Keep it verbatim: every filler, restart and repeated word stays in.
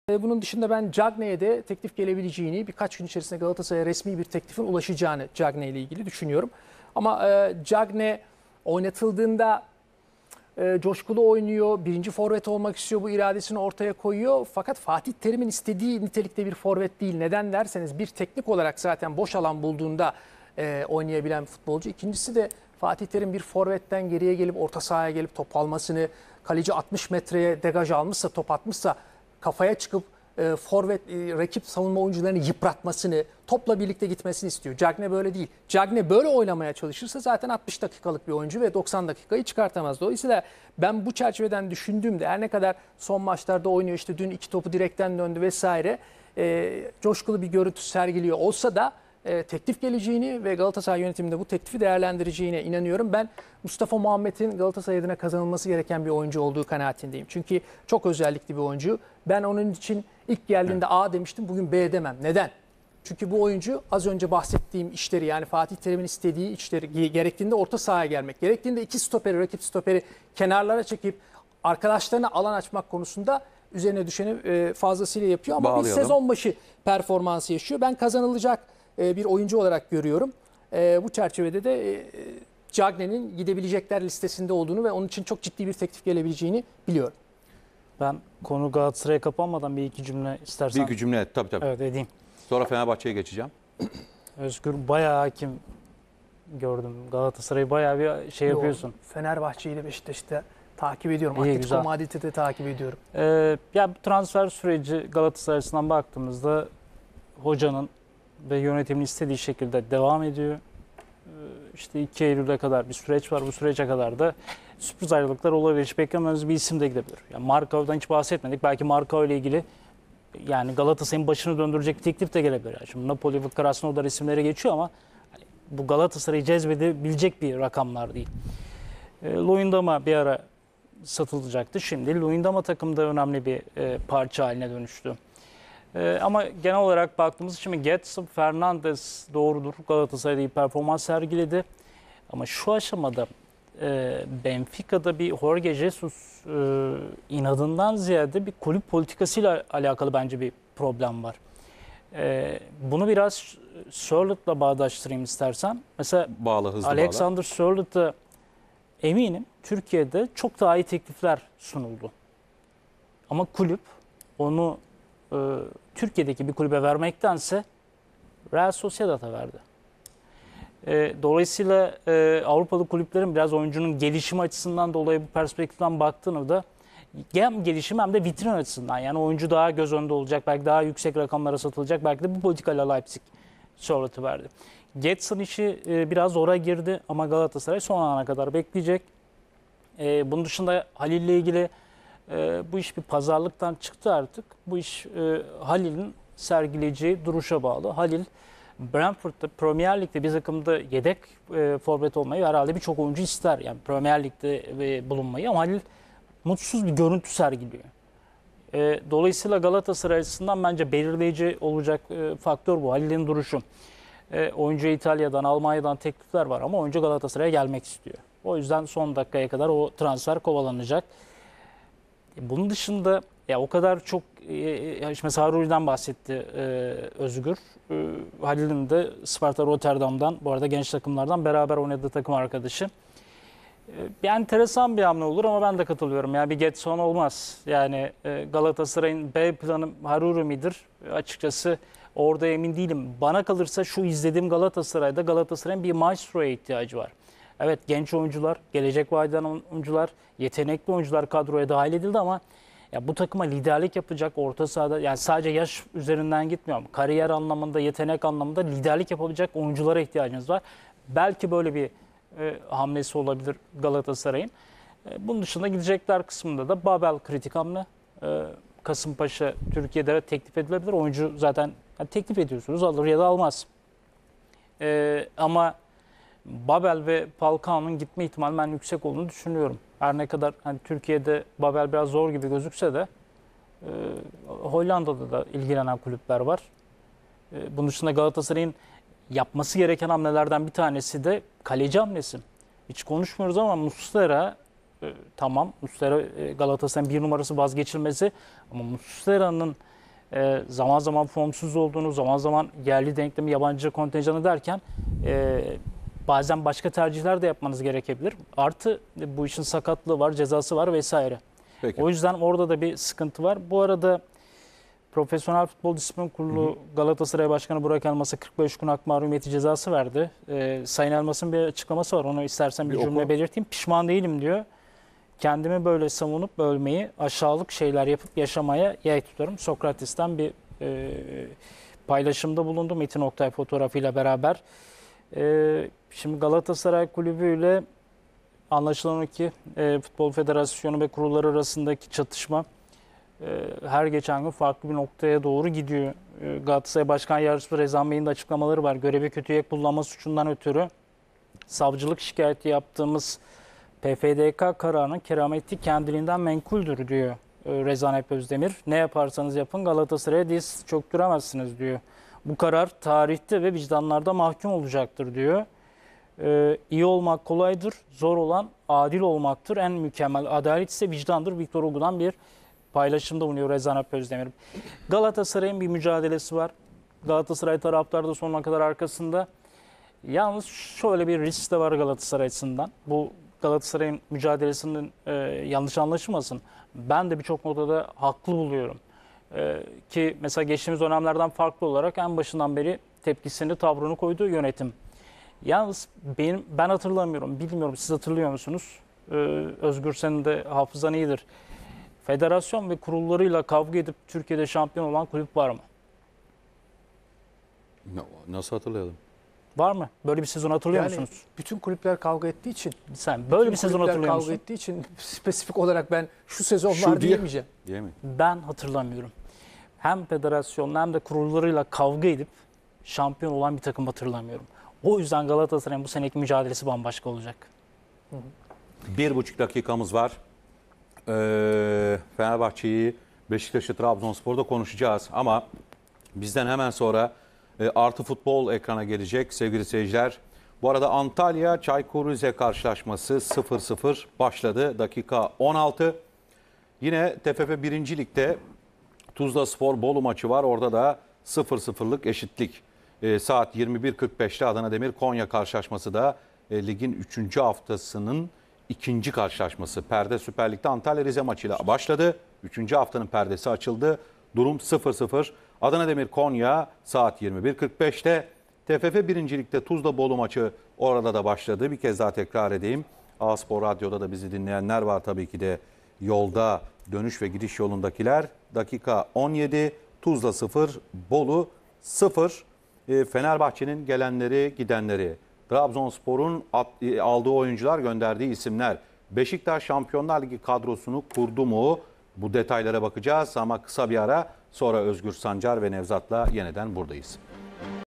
Bunun dışında ben Cagney'e de teklif gelebileceğini, birkaç gün içerisinde Galatasaray'a resmi bir teklifin ulaşacağını Cagney ile ilgili düşünüyorum. Ama e, Cagney oynatıldığında e, coşkulu oynuyor, birinci forvet olmak istiyor, bu iradesini ortaya koyuyor. Fakat Fatih Terim'in istediği nitelikte bir forvet değil. Neden derseniz bir teknik olarak zaten boş alan bulduğunda e, oynayabilen futbolcu. İkincisi de Fatih Terim bir forvetten geriye gelip orta sahaya gelip top almasını, kaleci altmış metreye degaj almışsa, top atmışsa kafaya çıkıp e, forvet, e, rakip savunma oyuncularını yıpratmasını, topla birlikte gitmesini istiyor. Cagney böyle değil. Cagney böyle oynamaya çalışırsa zaten altmış dakikalık bir oyuncu ve doksan dakikayı çıkartamaz. Dolayısıyla ben bu çerçeveden düşündüğümde her ne kadar son maçlarda oynuyor, işte dün iki topu direkten döndü vesaire, e, coşkulu bir görüntü sergiliyor olsa da e, teklif geleceğini ve Galatasaray yönetiminde bu teklifi değerlendireceğine inanıyorum. Ben Mustafa Muhammed'in Galatasaray adına kazanılması gereken bir oyuncu olduğu kanaatindeyim. Çünkü çok özellikli bir oyuncu. Ben onun için ilk geldiğinde evet. A demiştim, bugün B demem. Neden? Çünkü bu oyuncu az önce bahsettiğim işleri, yani Fatih Terim'in istediği işleri, gerektiğinde orta sahaya gelmek, gerektiğinde iki stoperi, rakip stoperi kenarlara çekip arkadaşlarına alan açmak konusunda üzerine düşeni fazlasıyla yapıyor. Ama Bağlayalım. bir sezon başı performansı yaşıyor. Ben kazanılacak bir oyuncu olarak görüyorum. Bu çerçevede de Cagney'in gidebilecekler listesinde olduğunu ve onun için çok ciddi bir teklif gelebileceğini biliyorum. Ben konu Galatasaray'a kapanmadan bir iki cümle istersen. Bir iki cümle tabii tabii. Evet edeyim. Sonra Fenerbahçe'ye geçeceğim. Özgür bayağı hakim gördüm. Galatasaray'ı bayağı bir şey yapıyorsun. Fenerbahçe ile Beşiktaş'ta takip ediyorum. İyi, Atletico Madrid'i de takip ediyorum. Ee, ya transfer süreci Galatasaray açısından baktığımızda hocanın ve yönetimin istediği şekilde devam ediyor. Ee, işte iki Eylül'e kadar bir süreç var. Bu sürece kadar da sürpriz ayrılıklar olabilir. Hiç beklemediğimiz bir isim de gidebilir. Yani Markov'dan hiç bahsetmedik. Belki Markov ile ilgili yani Galatasaray'ın başını döndürecek bir teklif de gelebilir. Yani şimdi Napoli ve Krasnodar isimleri geçiyor ama hani bu Galatasaray'ı cezbedebilecek bir rakamlar değil. E, Luyendam'a bir ara satılacaktı. Şimdi Luyendam takımda önemli bir e, parça haline dönüştü. E, ama genel olarak baktığımız için Getson, Fernandes doğrudur. Galatasaray'da iyi performans sergiledi. Ama şu aşamada e, Benfica'da bir Jorge Jesus e, inadından ziyade bir kulüp politikasıyla alakalı bence bir problem var. E, bunu biraz Sörlot'la bağdaştırayım istersen. Mesela bağla, hızlı Alexander Sörlot'a eminim Türkiye'de çok daha iyi teklifler sunuldu. Ama kulüp onu e, Türkiye'deki bir kulübe vermektense Real Sociedad'a verdi. E, dolayısıyla e, Avrupalı kulüplerin biraz oyuncunun gelişimi açısından dolayı bu perspektiften baktığında hem gelişim hem de vitrin açısından, yani oyuncu daha göz önünde olacak, belki daha yüksek rakamlara satılacak, belki de bu politikayla Leipzig Sörlot'u verdi. Getson işi e, biraz zora girdi ama Galatasaray son ana kadar bekleyecek. E, bunun dışında Halil ile ilgili e, bu iş bir pazarlıktan çıktı artık. Bu iş e, Halil'in sergileyeceği duruşa bağlı. Halil Brentford'da Premier Lig'de bir takımda yedek e, forvet olmayı herhalde birçok oyuncu ister. Yani Premier Lig'de e, bulunmayı, ama Halil mutsuz bir görüntü sergiliyor. E, dolayısıyla Galatasaray açısından bence belirleyici olacak e, faktör bu. Halil'in duruşu. E, oyuncu İtalya'dan, Almanya'dan teklifler var ama oyuncu Galatasaray'a gelmek istiyor. O yüzden son dakikaya kadar o transfer kovalanacak. E, bunun dışında ya o kadar çok e, mesela Haruri'den bahsetti e, Özgür. E, Halil'in de Sparta Rotterdam'dan, bu arada genç takımlardan beraber oynadığı takım arkadaşı. E, bir enteresan bir hamle olur ama ben de katılıyorum. Yani bir Getson olmaz. Yani e, Galatasaray'ın B planı Haruri midir? E, açıkçası orada emin değilim. Bana kalırsa şu izlediğim Galatasaray'da Galatasaray'ın bir maestro'ya ihtiyacı var. Evet, genç oyuncular, gelecek vadeden oyuncular, yetenekli oyuncular kadroya dahil edildi ama ya bu takıma liderlik yapacak orta sahada, yani sadece yaş üzerinden gitmiyorum. Kariyer anlamında, yetenek anlamında liderlik yapabilecek oyunculara ihtiyacınız var. Belki böyle bir e, hamlesi olabilir Galatasaray'ın. E, bunun dışında gidecekler kısmında da Babel kritik hamle. E, Kasımpaşa Türkiye'de teklif edilebilir. Oyuncu zaten yani teklif ediyorsunuz, alır ya da almaz. E, ama Babel ve Falcao'nun gitme ihtimali ben yüksek olduğunu düşünüyorum. Her ne kadar hani Türkiye'de Babel biraz zor gibi gözükse de e, Hollanda'da da ilgilenen kulüpler var. E, bunun dışında Galatasaray'ın yapması gereken hamlelerden bir tanesi de kaleci hamlesi. Hiç konuşmuyoruz ama Muslera e, tamam. Muslera e, Galatasaray'ın bir numarası vazgeçilmesi, ama Muslera'nın e, zaman zaman formsuz olduğunu, zaman zaman yerli denklemi, yabancı kontenjanı derken e, bazen başka tercihler de yapmanız gerekebilir. Artı bu işin sakatlığı var, cezası var vesaire. Peki. O yüzden orada da bir sıkıntı var. Bu arada Profesyonel Futbol Disiplin Kurulu hı hı. Galatasaray Başkanı Burak Elmas'a kırk beş gün hak mahrumiyeti cezası verdi. Ee, Sayın Elmas'ın bir açıklaması var. Onu istersen bir, bir cümle oku. belirteyim. Pişman değilim diyor. Kendimi böyle savunup ölmeyi, aşağılık şeyler yapıp yaşamaya yay tutarım. Sokrates'ten bir e, paylaşımda bulundu Metin Oktay fotoğrafıyla beraber. E, şimdi Galatasaray Kulübü ile anlaşılan o ki e, Futbol Federasyonu ve kurulları arasındaki çatışma e, her geçen gün farklı bir noktaya doğru gidiyor. E, Galatasaray Başkan Yardımcısı Rezan Bey'in de açıklamaları var. Görevi kötüye kullanma suçundan ötürü savcılık şikayeti yaptığımız P F D K kararının kerameti kendiliğinden menkuldür diyor e, Rezan Alp Özdemir. Ne yaparsanız yapın Galatasaray'a diz çöktüremezsiniz diyor. Bu karar tarihte ve vicdanlarda mahkum olacaktır diyor. Ee, iyi olmak kolaydır, zor olan adil olmaktır. En mükemmel adalet ise vicdandır. Victor Hugo'dan bir paylaşımda bulunuyor Rezan Alp Özdemir. Galatasaray'ın bir mücadelesi var. Galatasaray taraftarı da sonuna kadar arkasında. Yalnız şöyle bir risk de var Galatasaray açısından. Bu Galatasaray'ın mücadelesinin e, yanlış anlaşılmasın. Ben de birçok noktada haklı buluyorum. E, ki mesela geçtiğimiz dönemlerden farklı olarak en başından beri tepkisini, tavrını koyduğu yönetim. Yalnız benim, ben hatırlamıyorum, bilmiyorum siz hatırlıyor musunuz? Ee, Özgür senin de hafızan iyidir. Federasyon ve kurullarıyla kavga edip Türkiye'de şampiyon olan kulüp var mı? Nasıl hatırlayalım? Var mı? Böyle bir sezon hatırlıyor yani, musunuz? Bütün kulüpler kavga ettiği için. Sen böyle bir sezon hatırlıyor musun? Kavga ettiği için spesifik olarak ben şu sezon şu var diyemeyeceğim. Diyemem. Ben hatırlamıyorum. Hem federasyonla hem de kurullarıyla kavga edip şampiyon olan bir takım hatırlamıyorum. O yüzden Galatasaray'ın bu seneki mücadelesi bambaşka olacak. Hı hı. Bir buçuk dakikamız var. Ee, Fenerbahçe'yi, Beşiktaş'ı, Trabzonspor'da konuşacağız. Ama bizden hemen sonra e, Artı Futbol ekrana gelecek sevgili seyirciler. Bu arada Antalya Çaykur Rize karşılaşması sıfır sıfır başladı. Dakika on altı. Yine T F F birinci Lig'de Tuzlaspor Bolu maçı var. Orada da sıfır sıfırlık eşitlik. E, saat yirmi bir kırk beşte Adana Demir Konya karşılaşması da e, ligin üçüncü haftasının ikinci karşılaşması. Perde Süper Lig'de Antalya Rize maçıyla başladı. üçüncü haftanın perdesi açıldı. Durum sıfır sıfır. Adana Demir Konya saat yirmi bir kırk beşte. T F F birinci Lig'de Tuzla Bolu maçı orada da başladı. Bir kez daha tekrar edeyim. A-Spor Radyo'da da bizi dinleyenler var tabii ki de yolda dönüş ve gidiş yolundakiler. Dakika on yedi. Tuzla sıfır, Bolu sıfır. Fenerbahçe'nin gelenleri, gidenleri, Trabzonspor'un aldığı oyuncular, gönderdiği isimler, Beşiktaş Şampiyonlar Ligi kadrosunu kurdu mu? Bu detaylara bakacağız ama kısa bir ara sonra Özgür Sancar ve Nevzat'la yeniden buradayız.